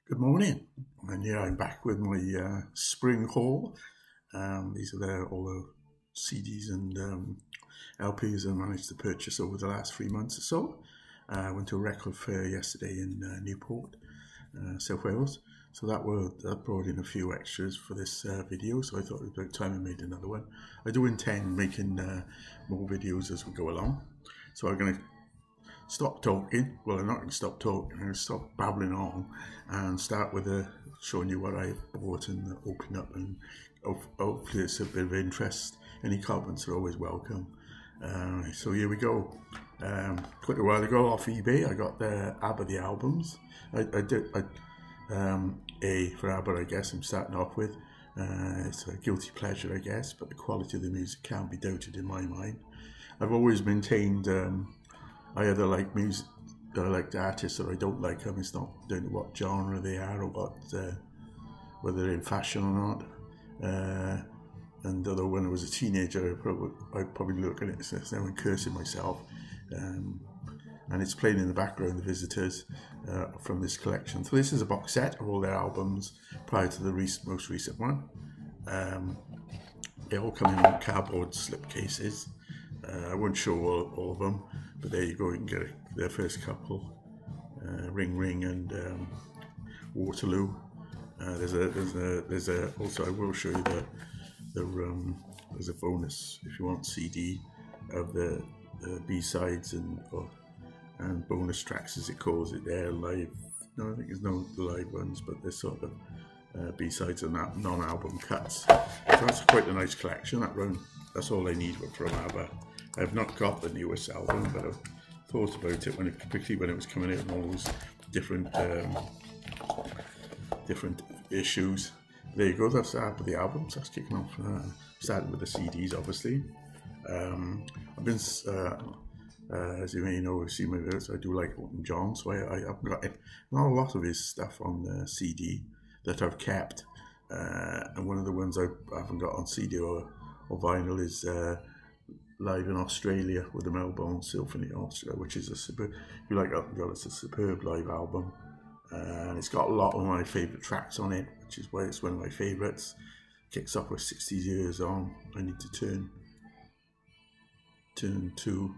Good morning, and yeah, I'm back with my spring haul. These are all the CDs and LPs I managed to purchase over the last 3 months or so. I went to a record fair yesterday in Newport, South Wales. So that brought in a few extras for this video. So I thought it was about time I made another one. I do intend making more videos as we go along. So I'm going to stop talking. Well, I'm not going to stop talking. I'm going to stop babbling on and start with showing you what I bought and opened up, and hopefully it's a bit of interest. Any comments are always welcome. So here we go. Quite a while ago off eBay, I got the ABBA the albums. A for ABBA, I guess I'm starting off with. It's a guilty pleasure, I guess, but the quality of the music can't be doubted in my mind. I've always maintained I either like music that I like the artists, or I don't like them. It's not down to what genre they are or whether they're in fashion or not. And although when I was a teenager, I'd probably look at it now and cursing myself. And it's playing in the background, The Visitors, from this collection. So this is a box set of all their albums prior to the most recent one. They all come in on cardboard slipcases. I won't show all of them, but there you go. You can get their first couple, Ring Ring and Waterloo. Also I will show you there's a bonus if you want CD of the B-sides and bonus tracks, as it calls it there, live. No, I think there's no live ones, but there's sort of B-sides and non-album cuts. So that's quite a nice collection. That's all I need from ABBA. I've not got the newest album, but I've thought about it particularly when it was coming out in all those different issues. There you go. That's ABBA the albums. That's kicking off. Starting with the CDs, obviously. I've been, as you may know, see my videos. I do like Elton John, so I've got not a lot of his stuff on the CD that I've kept. And one of the ones I haven't got on CD or vinyl is live in Australia with the Melbourne Symphony Orchestra, which is if you like Elton John, it's a superb live album. And it's got a lot of my favourite tracks on it, which is why it's one of my favourites. Kicks off with 60 Years On. I need to turn to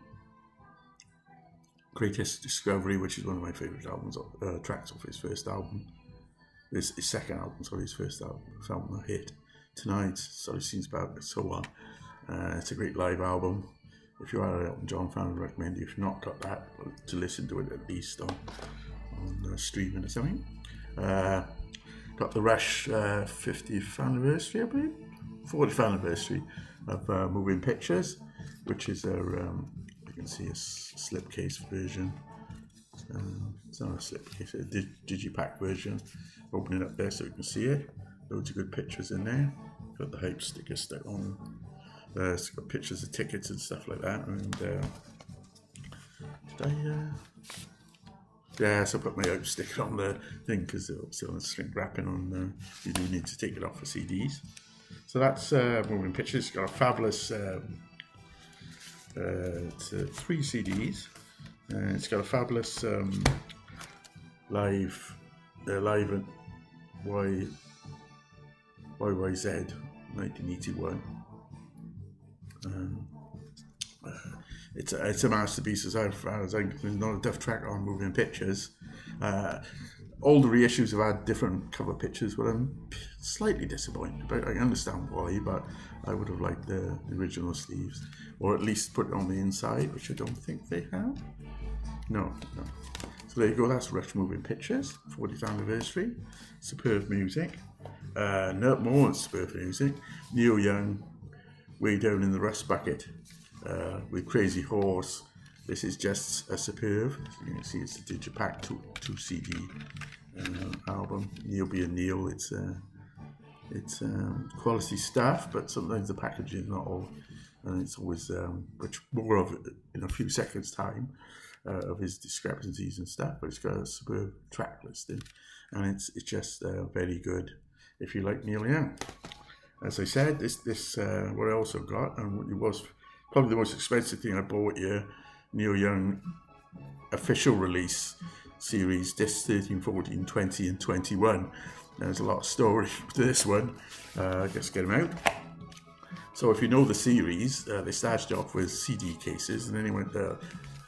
Greatest Discovery, which is one of my favourite albums, tracks off his first album. His second album, sorry, his first album, a hit. Tonight, Sorry Seems Bad, and so on. It's a great live album. If you are an Elton John fan, I recommend you, if you've not got that, to listen to it at least on streaming or something. Got the Rush 50th anniversary, I believe, 40th anniversary of Moving Pictures, which is you can see a slipcase version. It's not a slipcase, a digipack version. Open it up there so you can see it. Loads of good pictures in there. Got the hype sticker stuck on. It's got pictures of tickets and stuff like that. And so I put my hype sticker on the thing because it's still on string wrapping on. You do need to take it off for CDs. So that's Moving Pictures. It's got a fabulous. It's 3 CDs. It's got a fabulous live at YYZ 1981. It's a masterpiece as far as there's not a duff track on Moving Pictures. All the reissues have had different cover pictures, but I'm slightly disappointed. But I understand why, but I would have liked the original sleeves, or at least put it on the inside, which I don't think they have. No. So there you go, that's Rush Moving Pictures, 40th anniversary. Superb music. No more superb music. Neil Young, Way Down in the Rust Bucket, with Crazy Horse. This is just a superb. You can see it's a digipack 2 CD album. Neil being Neil, it's quality stuff, but sometimes the packaging is not all, and it's always much more of it in a few seconds time of his discrepancies and stuff. But it's got a superb track listing, and it's just very good if you like Neil Young. As I said, this what I also got, and it was probably the most expensive thing I bought here, Neil Young official release series, discs 13, 14, 20 and 21. There's a lot of story to this one. Just get them out. So if you know the series, they started off with CD cases, and then they went to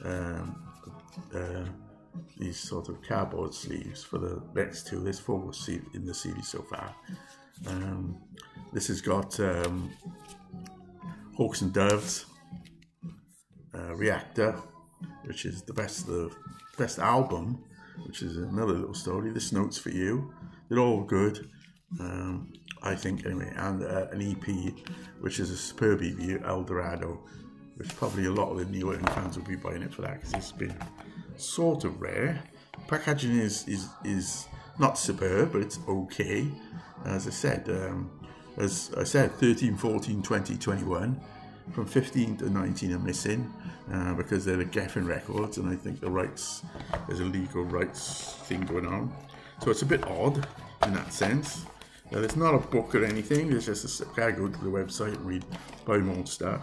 these sort of cardboard sleeves for the next two. There's 4 in the series so far. This has got Hawks and Doves, Reactor, which is the best album, which is another little story. This Note's for You. They're all good, I think, anyway. And an EP, which is a superb EP, El Dorado, which probably a lot of the Neil Young fans will be buying it for that, because it's been sort of rare. Packaging is not superb, but it's okay. As I said, 13, 14, 20, 21. From 15 to 19 are missing because they're the Geffen records, and I think there's a legal rights thing going on. So it's a bit odd in that sense. There's not a book or anything. There's just I gotta go to the website and buy more stuff.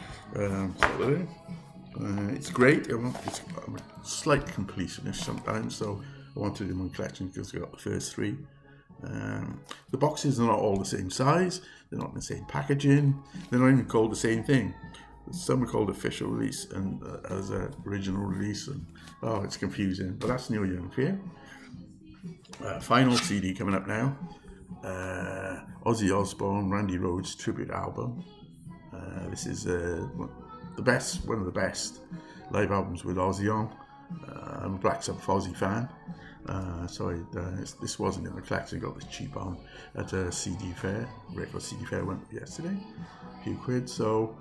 It's great. I'm a slight completionist sometimes, so I wanted it in my collection because I got the first 3. The boxes are not all the same size. They're not in the same packaging. They're not even called the same thing. Some are called official release and as an original release, and it's confusing. But that's Neil Young for you. Final CD coming up now. Ozzy Osbourne, Randy Rhoads tribute album. This is one of the best live albums with Ozzy on. I'm a Black Sabbath Ozzy fan. This wasn't in the collection. I got this cheap on at a CD fair, record CD fair. I went yesterday, a few quid. So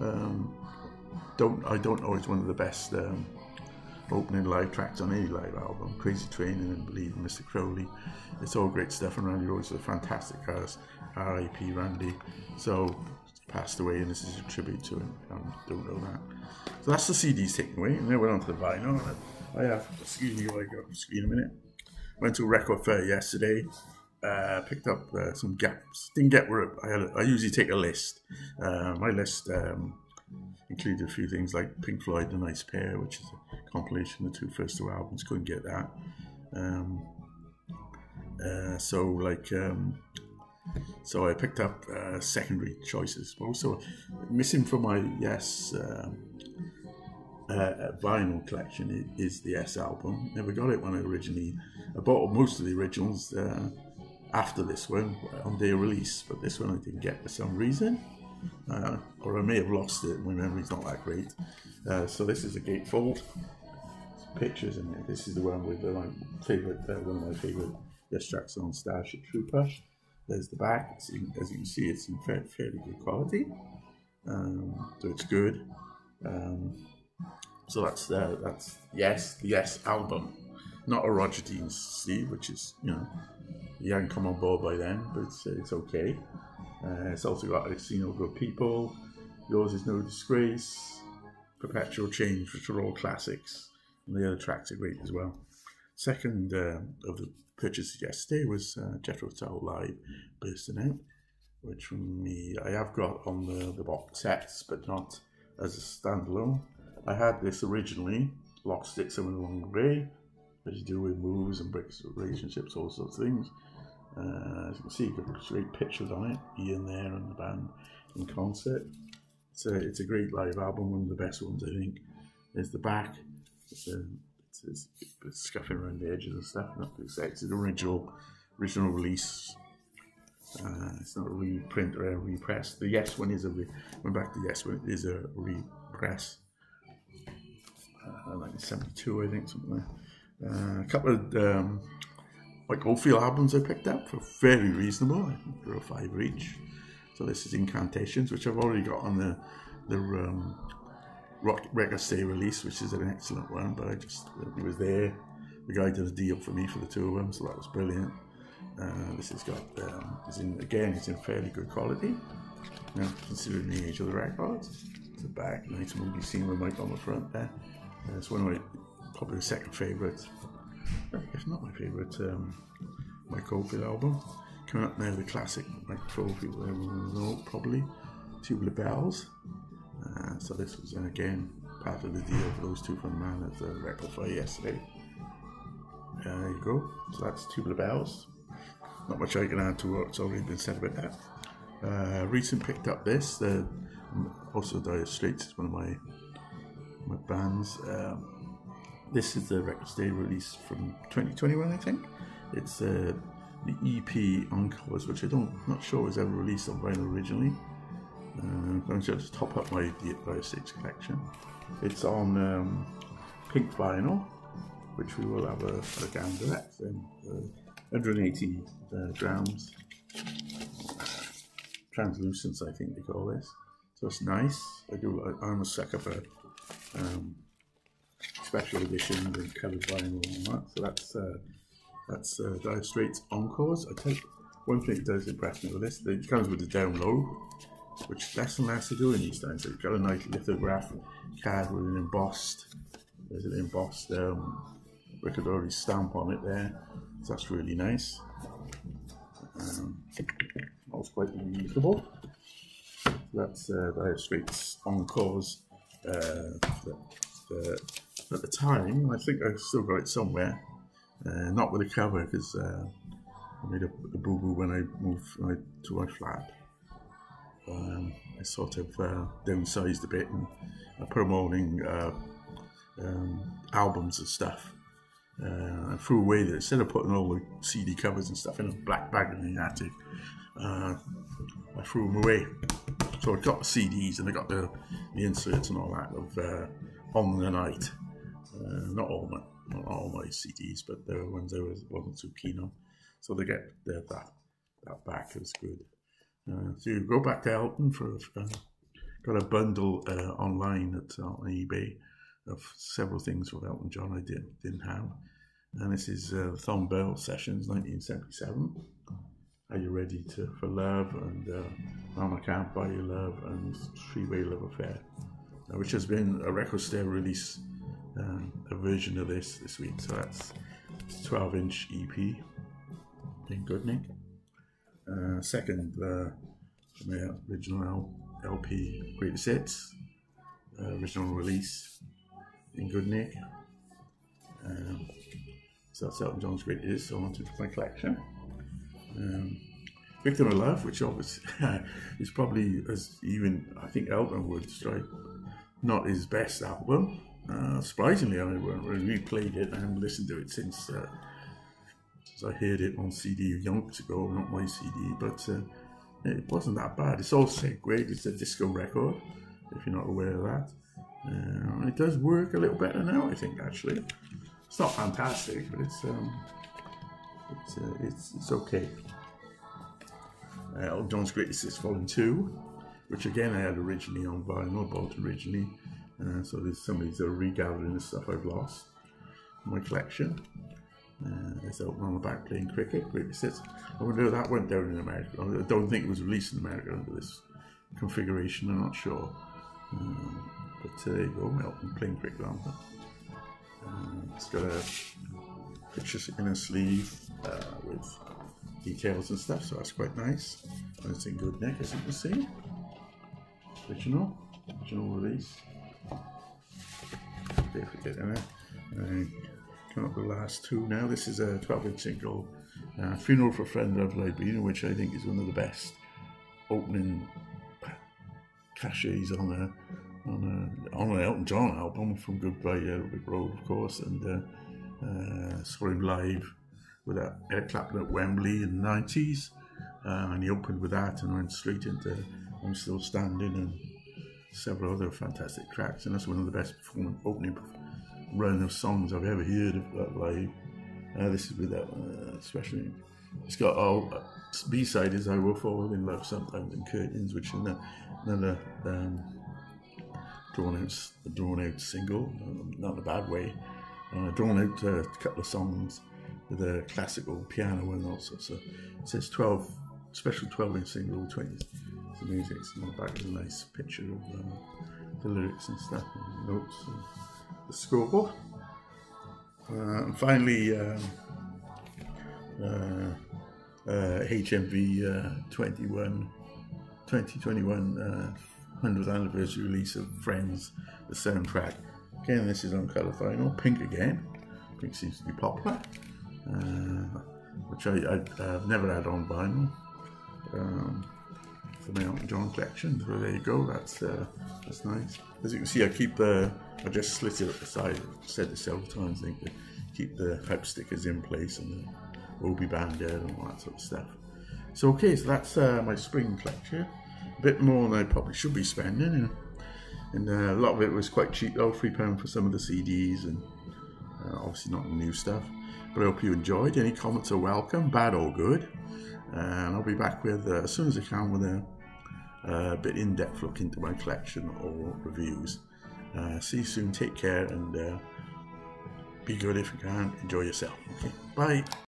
I don't know. It's one of the best opening live tracks on any live album. Crazy Train and Believe in Mr. Crowley. It's all great stuff. And Randy Rhoads is a fantastic artist. R.I.P. Randy. So passed away, and this is a tribute to him. I don't know that. So that's the CDs taken away, and then we're on to the vinyl. I have, excuse me while I go off the screen a minute. Went to a record fair yesterday, picked up some gaps. Didn't get where I usually take a list. My list included a few things like Pink Floyd, The Nice Pair, which is a compilation of the first two albums. Couldn't get that. So I picked up secondary choices. Also missing from my Yes vinyl collection is the Yes album. Never got it when I bought most of the originals after this one on day of release, but this one I didn't get for some reason, or I may have lost it. My memory's not that great. So this is a gatefold. Pictures in it. This is the one with one of my favorite Yes tracks on, Starship Trooper. There's the back. As you can see, it's in fairly good quality. So it's good. So that's Yes, the Yes album, not a Roger Dean sleeve, which is, he hadn't come on board by then, but it's okay. It's also got I've Seen No Good People, Yours Is No Disgrace, Perpetual Change, which are all classics, and the other tracks are great as well. Second of the purchases yesterday was Jethro Tull Live, Bursting Out, which from me I have got on the box sets, but not as a standalone. I had this originally, Lock, Stick, Somewhere Along the Way, as you do with moves and breaks, relationships, all sorts of things. As you can see, you've got great pictures on it, Ian there and the band in concert. It's a great live album, one of the best ones, I think. There's the back. It's scuffing around the edges and stuff. It's an original release. It's not a reprint or a repress. The Yes one is went back to the Yes one. It is a repress. Like 72, I think, something like that. A couple of like Oldfield albums I picked up for very reasonable. I think they're $5 each. So this is Incantations, which I've already got on the Rock Record Stay release, which is an excellent one, but it was there. The guy did a deal for me for the two of them, so that was brilliant. This has got, it's in fairly good quality. Now, considering the age of the records, it's the back, nice movie scene with Mike on the front there. It's one of my, probably the second favourite, if not my favourite, Mike Oldfield album. Coming up now, the classic Mike Oldfield, everyone will know, probably, Tubular Bells. So this was, again, part of the deal for those two from the man at the record fair yesterday. There you go. So that's Tubular Bells. Not much I can add to what's already been said about that. Recent picked up this. Also Dire Straits is one of my bands. This is the record day release from 2021, I think. It's the EP Encores, which not sure was ever released on vinyl originally. I'm going to just top up my Dire Straits collection. It's on pink vinyl, which we will have a gander at. 180 grams. Translucence, I think they call this. So it's nice. I'm a sucker for special editions and coloured vinyl and all that. So that's Dire Straits Encores. I think one thing that does impress me with this, it comes with the down low, which less and less to do in these times. So you've got a nice lithograph card with an embossed, there's an embossed Riccadori stamp on it there. So that's really nice. That's quite reusable. That's Dire Straits Encores. At the time, I think I've still got it somewhere. Not with a cover, because I made a boo-boo when I moved to my flat. I sort of downsized a bit and I put them all in albums and stuff. I threw away instead of putting all the CD covers and stuff in a black bag in the attic, I threw them away. So I got the CDs and I got the inserts and all that of On the Night. Not all my CDs, but there were ones I wasn't too keen on. So they get that back is good. So you go back to Elton for got a bundle online on eBay of several things from Elton John I didn't have, and this is Thom Bell Sessions 1977. Are You Ready for Love, and Mama Can't Buy You Love, and Three-Way Love Affair, which has been a record store release, a version of this week. So that's 12-inch EP in good nick. Second, from the original LP Greatest Hits, original release in good nick. So that's Elton John's Greatest Hits, so onto my collection. Victim of Love, which obviously is probably, as even I think Elton would strike, not his best album. Surprisingly, I replayed it and listened to it since I heard it on CD yonks ago, not my CD, but it wasn't that bad. It's all segued. It's a disco record, if you're not aware of that. It does work a little better now, I think. Actually, it's not fantastic, but it's okay. Elton John's Greatest Hits Volume 2, which again I had originally on vinyl, bought originally. So there's some of these are regathering the stuff I've lost in my collection. There's Elton on the back playing cricket, Greatest Hits. I wonder if that went down in America. I don't think it was released in America under this configuration, I'm not sure. But there you go, Elton playing cricket on that. It's got a picture in a sleeve with details and stuff, so that's quite nice. And it's in good nick, as you can see. Original release. Don't forget in it. Come up with the last two now. This is a 12-inch single, Funeral for a Friend I've Been, which I think is one of the best opening caches on an Elton John album, from Goodbye Yellow Brick Road, of course, and saw him live with Eric Clapton at Wembley in the 90s, and he opened with that and went straight into I'm Still Standing and several other fantastic tracks, and that's one of the best opening run of songs I've ever heard of live. This is with that, especially, it's got B-side is I Will Fall in Love Sometimes and Curtains, which is another drawn out single, not in a bad way. Drawn out a couple of songs with a classical piano and also. So it says special 12-inch single, 20 music. And on the back is a nice picture of the lyrics and stuff, and the notes and the score. And finally, HMV 2021 100th anniversary release of Friends, the soundtrack. Again, this is on colour vinyl, pink again. Pink seems to be popular. which I've never had on vinyl for my Elton John collection. So there you go. That's nice. As you can see, I just slit it aside. I've said this several times. I think to keep the hype stickers in place and the Obi Banded and all that sort of stuff. So okay, so that's my spring collection. A bit more than I probably should be spending, and a lot of it was quite cheap though, £3 for some of the CDs, and obviously not the new stuff. But I hope you enjoyed. Any comments are welcome, bad or good. And I'll be back with as soon as I can with a bit in-depth look into my collection or reviews. See you soon. Take care and be good if you can. Enjoy yourself. Okay, bye.